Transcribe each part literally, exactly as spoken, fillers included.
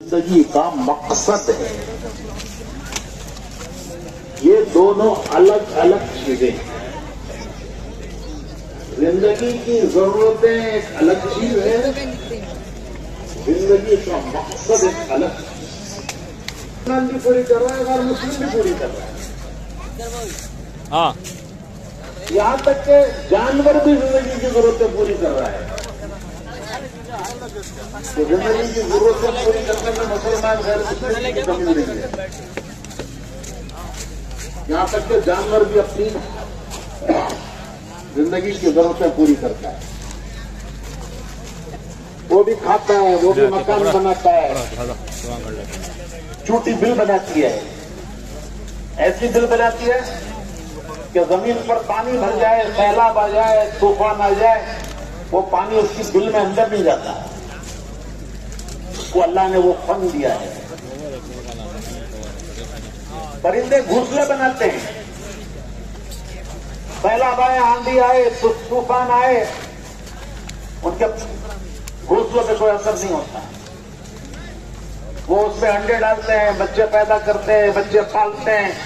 زندگی کا مقصد ہے. یہ دونوں الگ الگ چیزیں ہیں. زندگی کی ضرورتیں ایک الگ چیز ہے, زندگی کا مقصد ایک الگ چیز. مسلمان بھی پوری کر رہا ہے اور مسلم بھی پوری کر رہا ہے. ہاں, یہاں تک کہ جانور بھی زندگی کی ضرورتیں پوری کر رہا ہے. تو زندگی کی ضرورتیں پوری کرنے میں مسلمان غیر مسلم کی کمی نہیں ہے. یہاں تک کہ جانور بھی اپنی زندگی کی ضرورتیں پوری کرتا ہے. وہ بھی کھاتا ہے, وہ بھی مکان بناتا ہے, چھوٹی بل بناتی ہے. ایسی بل بناتی ہے کہ زمین پر پانی بھر جائے, سیلاب آ جائے, طوفان آ جائے, وہ پانی اس کی بل میں اندر نہیں جاتا. اس کو اللہ نے وہ فن دیا ہے. پرندے گھونسلے بناتے ہیں, سیلاب آئے, آندھی آئے, طوفان آئے, ان کے گھونسلوں پہ کوئی اثر نہیں ہوتا. وہ اس میں انڈے ڈالتے ہیں, بچے پیدا کرتے ہیں, بچے پالتے ہیں.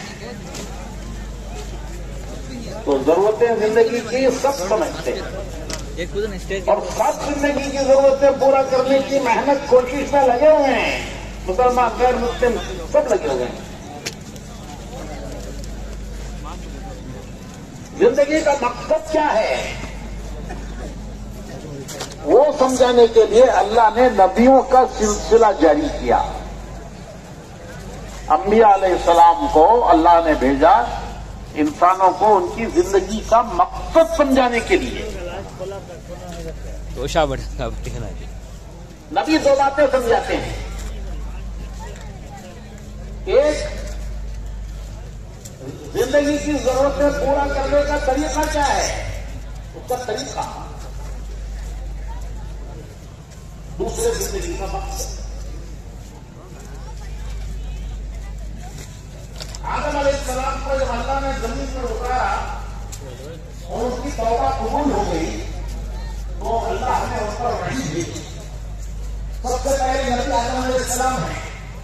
تو ضرورتیں زندگی کی سب سمجھتے ہیں اور سب زندگی کی ضرورتیں پورا کرنے کی محنت کوشش میں لگے ہوئے ہیں. مسلمان غیر مسلم سب لگے ہوئے ہیں. زندگی کا مقصد کیا ہے وہ سمجھانے کے لیے اللہ نے نبیوں کا سلسلہ جاری کیا. انبیاء علیہ السلام کو اللہ نے بھیجا انسانوں کو ان کی زندگی کا مقصد سمجھانے کے لیے. نبی دو باتیں سمجھاتے ہیں. ایک, زندگی کی ضرورتیں پورا کرنے کا طریقہ کیا ہے, اس کا طریقہ. دوسرے, زندگی کا مقصد. آدم علیہ السلام کو جب اللہ نے زمین پر اتارا اور اس کی توبہ قبول ہو گئی تو اللہ نے اس پر وحی بھیجی. سب سے پہلے نبی آدم علیہ السلام ہیں.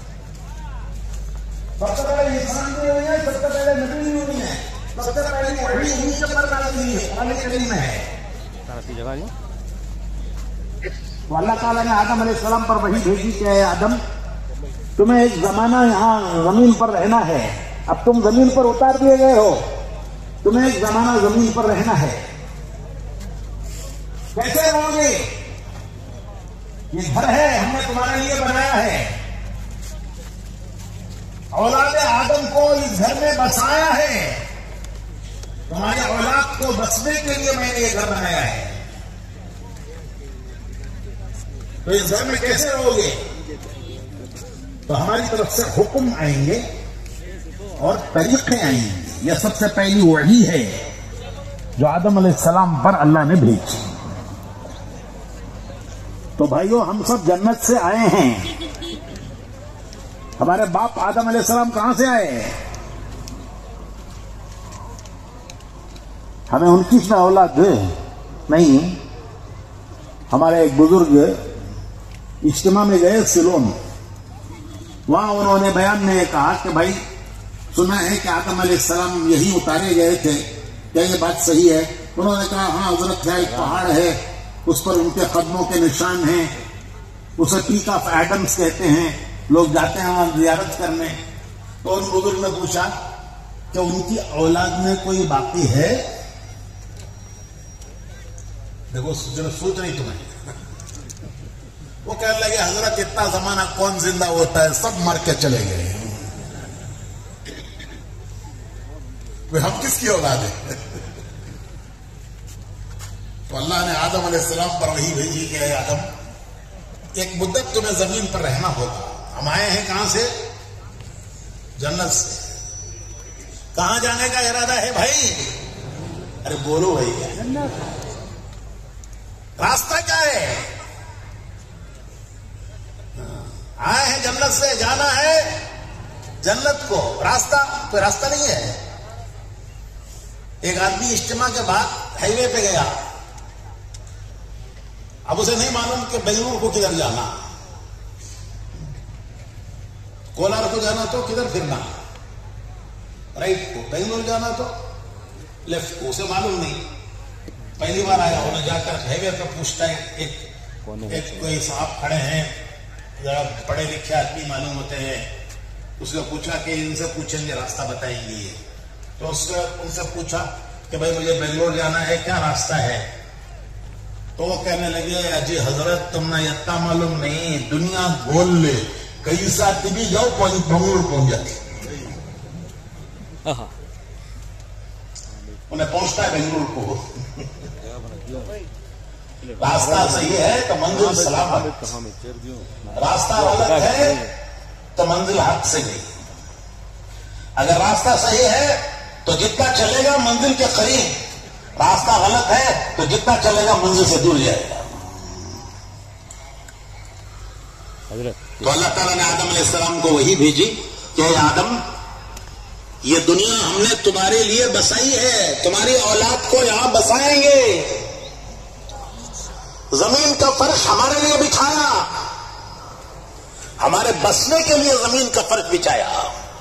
سب سے پہلے انسان بھی ہوئی ہے, سب سے پہلے نبی بھی ہوئی ہے. سب سے پہلے وحی انہیں کے پر نازل ہے, قرآن کریم میں ہے. تو اللہ تعالیٰ نے آدم علیہ السلام پر وحی بھیجی کہ اے آدم, تمہیں ایک زمانہ یہاں زمین پر رہنا ہے. اب تم زمین پر اتار دیے گئے ہو, تمہیں ایک زمانہ زمین پر رہنا ہے. کیسے رہو گے؟ یہ گھر ہے, ہم نے تمہارے لیے بنایا ہے. اولاد آدم کو اس گھر میں بسایا ہے. تمہاری اولاد کو بسنے کے لیے میں نے یہ گھر بنایا ہے. تو اس گھر میں کیسے رہو گے؟ تو ہماری طرف سے حکم آئیں گے اور طریقے آئیں گے. یہ سب سے پہلی وحی ہے جو آدم علیہ السلام پر اللہ نے بھیجی. تو بھائیو, ہم سب جنت سے آئے ہیں. ہمارے باپ آدم علیہ السلام کہاں سے آئے؟ ہمیں ان کی اولاد نہیں. ہمارے ایک بزرگ اجتماع میں گئے سیلون, وہاں انہوں نے بیان میں کہا کہ بھائی سنا ہے کہ آدم علیہ السلام یہی اتارے گئے تھے, کیا یہ بات صحیح ہے؟ انہوں نے کہا ہاں حضرت, ہے ایک پہاڑ ہے, اس پر ان کے قدموں کے نشان ہیں, اسے پیک آف ایڈمز کہتے ہیں, لوگ جاتے ہیں وہاں زیارت کرنے. تو ان بزرگ نے پوچھا کہ ان کی اولاد میں کوئی باقی ہے؟ دیکھو سوچ نہیں تمہیں. وہ کہنے لگے حضرت اتنا زمانہ کون زندہ ہوتا ہے, سب مر کے چلے گئے. ہم کس کی اولاد ہے؟ تو اللہ نے آدم علیہ السلام پر وہی بھیجی کہ اے آدم, ایک مدت تمہیں زمین پر رہنا ہوگا. ہم آئے ہیں کہاں سے؟ جنت سے. کہاں جانے کا ارادہ ہے بھائی؟ ارے بولو بھائی, راستہ کیا ہے؟ آئے ہیں جنت سے, جانا ہے جنت کو. راستہ کوئی راستہ نہیں ہے. ایک آدمی اجتماع کے بعد ہائی وے پہ گیا, اب اسے نہیں معلوم کہ بنگلور کو کدھر جانا. کولار کو جانا تو کدھر پھرنا، رائٹ کو، بنگلور جانا تو لیفٹ کو، اسے معلوم نہیں. پہلی بار آیا انہیں جا کر ہائی وے پہ پوچھتا ہے، ایک ایک کوئی صاحب کھڑے ہیں ذرا پڑھے لکھے آدمی معلوم ہوتے ہیں، اس نے پوچھا کہ ان سے پوچھیں گے راستہ بتائیں گے. تو اس نے ان سے پوچھا کہ بھائی مجھے بنگلور جانا ہے، کیا راستہ ہے؟ تو وہ کہنے لگے اجی حضرت تم نے اتنا معلوم نہیں، دنیا گول لے کئی ساتھ بھی جاؤ بنگلور پہنچ جاتی. انہیں پہنچتا ہے بنگلور کو. راستہ صحیح ہے تو منزل سلامت، راستہ غلط ہے تو منزل حق سے گئی. اگر راستہ صحیح ہے تو جتنا چلے گا منزل کے قریب، راستہ غلط ہے تو جتنا چلے گا منزل سے دور جائے گا. تو اللہ تعالیٰ نے آدم علیہ السلام کو وہی بھیجی کہ اے آدم، یہ دنیا ہم نے تمہارے لیے بسائی ہے، تمہاری اولاد کو یہاں بسائیں گے. زمین کا فرش ہمارے لیے بچھایا، ہمارے بسنے کے لیے زمین کا فرش بچھایا.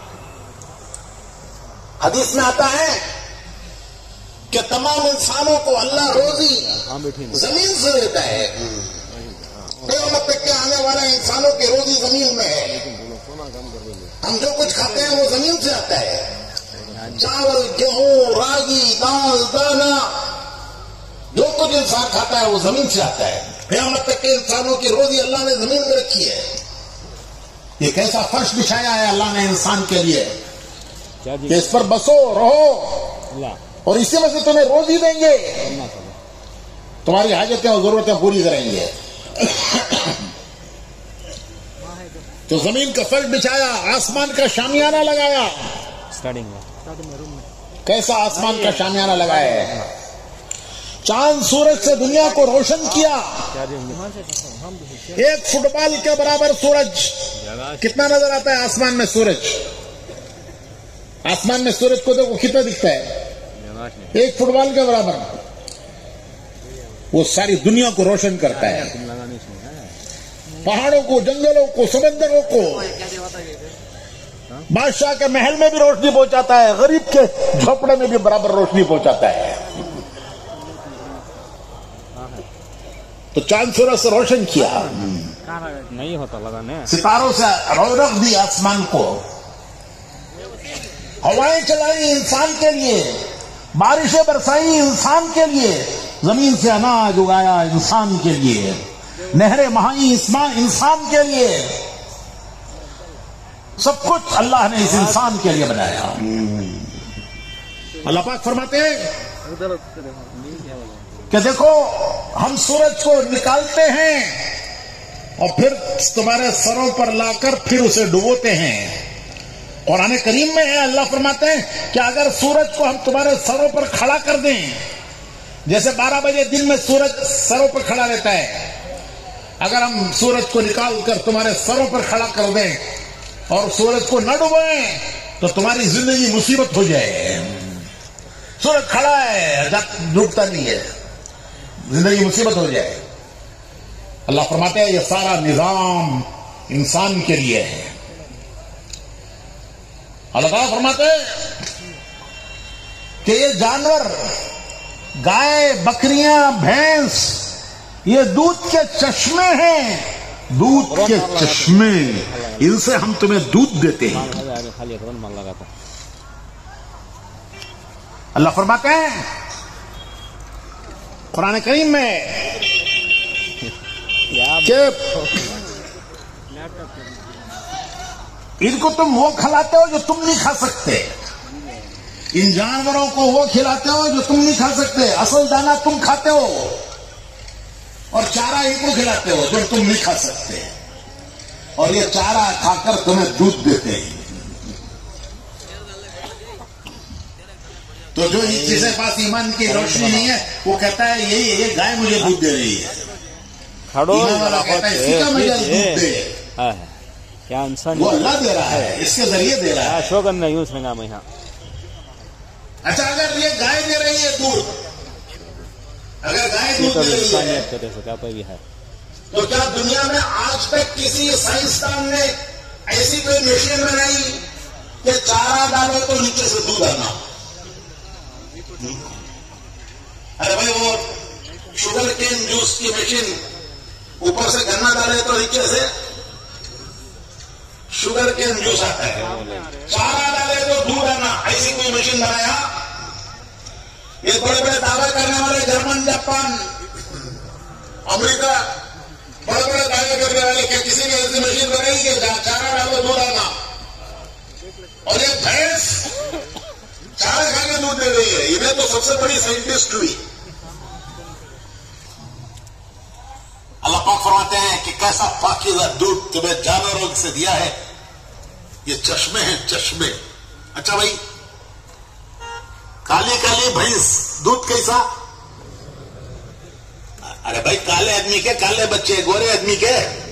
حدیث میں آتا ہے کہ تمام انسانوں کو اللہ روزی زمین سے دیتا ہے. قیامت تک کے آنے والے انسانوں کی روزی زمین میں ہے. ہم جو کچھ کھاتے ہیں وہ زمین سے آتا ہے. چاول، گیہوں، راگی، دال، دانا، جو کچھ انسان کھاتا ہے وہ زمین سے آتا ہے. قیامت تک کے انسانوں کی روزی اللہ نے زمین میں رکھی ہے. یہ کیسا فرش بچھایا ہے اللہ نے انسان کے لیے کہ اس پر بسو رہو، اور اسی میں سے تمہیں روزی دیں گے، تمہاری حاجتیں اور ضرورتیں پوری کریں گے. تو زمین کا فرش بچھایا، آسمان کا شامیانہ لگایا. کیسا آسمان کا شامیانہ لگایا ہے؟ چاند سورج سے دنیا کو روشن کیا. ایک فٹ بال کے برابر سورج کتنا نظر آتا ہے آسمان میں؟ سورج آسمان میں سورج کو دیکھو کتنا دکھتا ہے؟ ایک فٹ بال کے برابر. وہ ساری دنیا کو روشن کرتا ہے، پہاڑوں کو، جنگلوں کو، سمندروں کو. بادشاہ کے محل میں بھی روشنی پہنچاتا ہے، غریب کے جھوپڑے میں بھی برابر روشنی پہنچاتا ہے. تو چاند سورج سے روشن کیا، نہیں ہوتا لگا، ستاروں سے رونق دی آسمان کو، ہوائیں چلائی انسان کے لیے، بارشیں برسائی انسان کے لیے، زمین سے اناج اگایا انسان کے لیے، نہریں بہائی انسان کے لیے. سب کچھ اللہ نے اس انسان کے لیے بنایا. اللہ پاک فرماتے ہیں کہ دیکھو ہم سورج کو نکالتے ہیں اور پھر تمہارے سروں پر لا کر پھر اسے ڈبوتے ہیں. قرآن کریم میں ہے، اللہ فرماتے ہیں کہ اگر سورج کو ہم تمہارے سروں پر کھڑا کر دیں، جیسے بارہ بجے دن میں سورج سروں پر کھڑا رہتا ہے، اگر ہم سورج کو نکال کر تمہارے سروں پر کھڑا کر دیں اور سورج کو نہ ڈبوئیں تو تمہاری زندگی مصیبت ہو جائے. سورج کھڑا ہے، ڈوبتا نہیں ہے، زندگی مصیبت ہو جائے. اللہ فرماتے ہیں یہ سارا نظام انسان کے لیے ہے. اللہ تعالیٰ فرماتے ہیں کہ یہ جانور، گائے، بکریاں، بھینس، یہ دودھ کے چشمے ہیں، دودھ کے چشمے، ان سے ہم تمہیں دودھ دیتے ہیں. اللہ فرماتے ہیں قرآن کریم میں کہ ان کو تم وہ کھلاتے ہو جو تم نہیں کھا سکتے، ان جانوروں کو وہ کھلاتے ہو جو تم نہیں کھا سکتے. اصل دانہ تم کھاتے ہو اور چارہ ان کو کھلاتے ہو جو تم نہیں کھا سکتے، اور یہ چارہ کھا کر تمہیں دودھ دیتے ہیں. تو جو جس کے پاس ایمان کی روشنی نہیں ہے وہ کہتا ہے یہی یہ گائے مجھے دودھ دے رہی ہے، ایمان والا کہتا ہے اسی کا مجھے دودھ دے، کیا انسان وہ اللہ دے رہا ہے، اس کے ذریعے دے رہا ہے. شوگر نہیں یوں سنگا میں یہاں. اچھا اگر یہ گائے دے رہی ہے دودھ، اگر گائے دودھ دے رہی ہے تو کیا دنیا میں آج تک کسی سائنسدان نے ایسی کوئی مشین بنائی کہ چارہ ڈالو تو نیچے سے دودھ آنا. ارے بھائی وہ شوگر کین جوس کی مشین اوپر سے گنا ڈالے تو نیچے سے شوگر کین جوس آتا ہے. چارہ ڈالے تو دودھ آنا. ایسی کوئی مشین بنایا. یہ بڑے بڑے دعوے کرنے والے جرمن جاپان امریکہ بڑے بڑے دعوے کرنے والے کہ کسی نے ایسی مشین بنائی کہ چارہ ڈالو دودھ آنا. اور یہ بھینس چارہ کھا کے دودھ دے رہی ہے. انہیں تو سب سے بڑی سائنٹسٹ ہوئی. اللہ پاک فرماتے ہیں کہ کیسا پاکیزہ دودھ تمہیں جانوروں سے دیا ہے. یہ چشمے ہیں چشمے. اچھا بھائی کالی کالی بھینس دودھ کیسا؟ ارے بھائی کالے آدمی کے کالے بچے, گورے آدمی کے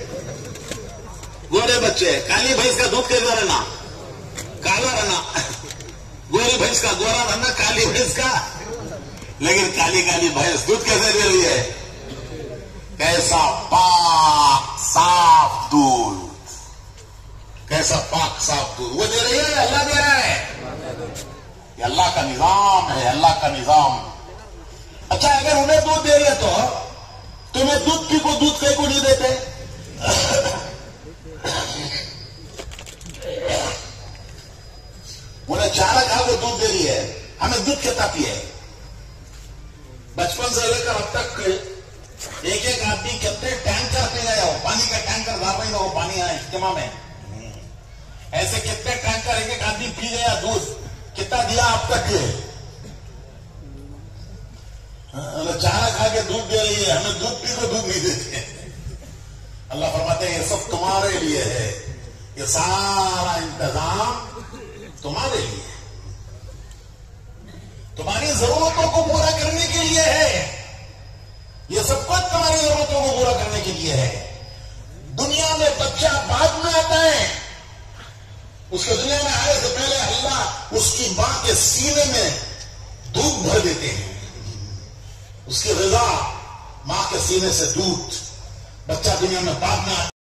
گورے بچے. کالی بھینس کا دودھ کیسا رہنا؟ کالا رہنا. گوری بھینس کا گورا رہنا, کالی بھینس کا. لیکن کالی کالی بھینس دودھ کیسے دے رہی ہے؟ کیسا پاک صاف دودھ. کیسا پاک صاف دودھ وہ دے رہی ہے. اللہ دے رہا ہے. یہ اللہ کا نظام ہے, اللہ کا نظام. اچھا اگر انہیں دودھ دے رہے تو تمہیں دودھ پی کو دودھ کہیں کو نہیں دیتے؟ انہیں چارہ کھا کو دودھ دے رہی ہے, ہمیں دودھ کتنا پیے. بچپن سے لے کر اب تک ایک ایک آدمی کتنے ٹینکر پہ گیا ہو. پانی کا ٹینکر لا رہی ہو پانی آئے اجتماع میں. ایسے کتنے ٹینکر ایک ایک آدمی پی گیا دودھ. کتنا دیا اب تک؟ چارہ کھا کے دودھ دے رہی ہے, ہمیں دودھ پی کو دودھ نہیں دیتے. اللہ فرماتے ہیں یہ سب تمہارے لیے ہے. یہ سارا انتظام تمہارے لیے ہے, تمہاری ضرورتوں کو پورا کرنے کے لیے ہے. یہ سب کچھ تمہاری ضرورتوں کو پورا کرنے کے لیے ہے. دنیا میں بچہ بعد میں آتا ہے. اس کے دنیا میں آنے سے پہلے اللہ اس کی ماں کے سینے میں دودھ بھر دیتے ہیں. اس کی رضا ماں کے سینے سے دودھ. بچہ دنیا میں بعد میں